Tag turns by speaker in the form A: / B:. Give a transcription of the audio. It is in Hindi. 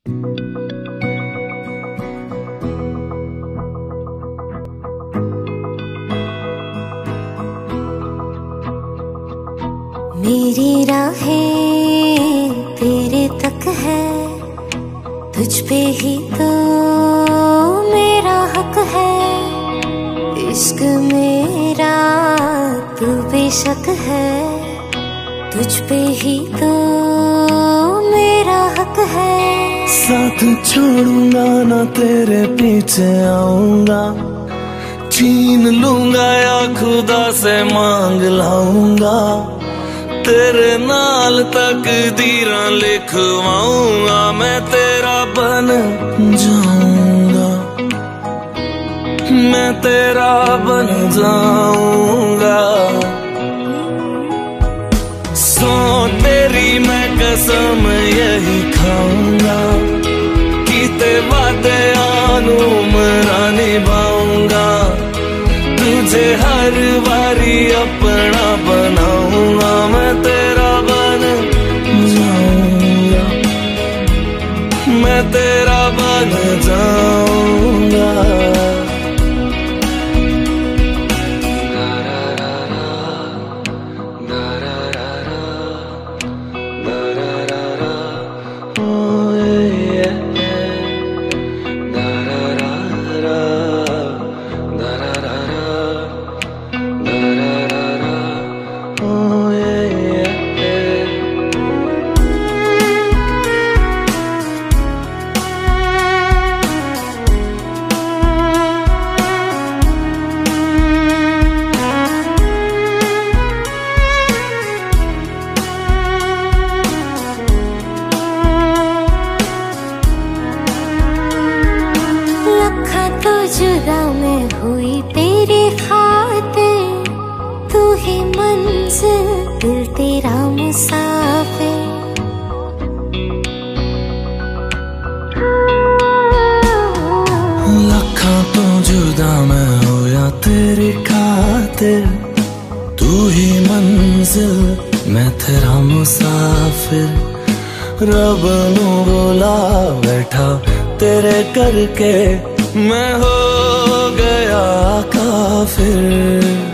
A: मेरी राहें तेरे तक है, तुझ पे ही तो मेरा हक है। इश्क मेरा तू बेशक है, तुझ पे ही तो मेरा हक है।
B: साथ छोड़ूंगा ना तेरे पीछे आऊंगा, छीन लूंगा या खुदा से मांग लाऊंगा। तेरे नाल तकदीरां लिखवाऊंगा, मैं तेरा बन जाऊंगा, मैं तेरा बन जाऊंगा। सो तेरी मैं कसम यही खाऊंगा, कीते वादे आनू मरा निभाऊंगा। तुझे हर बारी अपना बनाऊंगा, मैं तेरा बन जाऊंगा, मैं तेरा बन जाऊंगा।
A: जुदा मैं हुई तेरी खातिर, तू ही मंजिल दिल तेरा मुसाफिर।
B: लखा तो जुदा मैं होया तेरी खातिर, तू ही मंजिल मैं तेरा मुसाफिर। रब नू बोला बैठा तेरे करके, मैं हो गया काफिर।